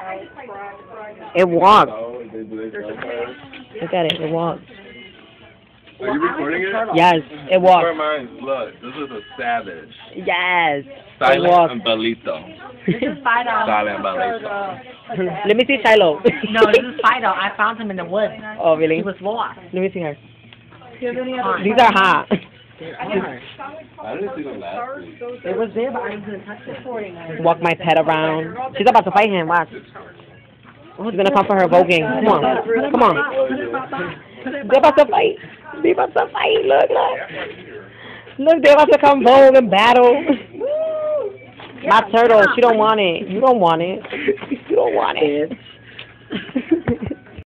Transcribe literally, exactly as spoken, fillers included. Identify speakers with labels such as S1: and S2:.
S1: It walks. Look at it. It walks.
S2: Are you recording it?
S1: Yes, it walks.
S2: Look, this is a savage.
S1: Yes.
S2: Silent and Belito.
S3: This is Fido.
S2: Silent Belito.
S1: Let me see Shiloh.
S3: No, this is Fido. I found him in the woods.
S1: Oh, really?
S3: He was lost.
S1: Let me see her.
S3: Fine.
S1: These are hot.
S2: I didn't see them last week.
S3: It was there, but I didn't touch it.
S1: Walk my pet around. She's about to fight him. Watch. She's gonna come for her voguing. Come on. Come on. They're about to fight. They're about to fight. Look, look. Look, they're about to come vogue and battle. My turtle. She don't want it. You don't want it. You don't want it.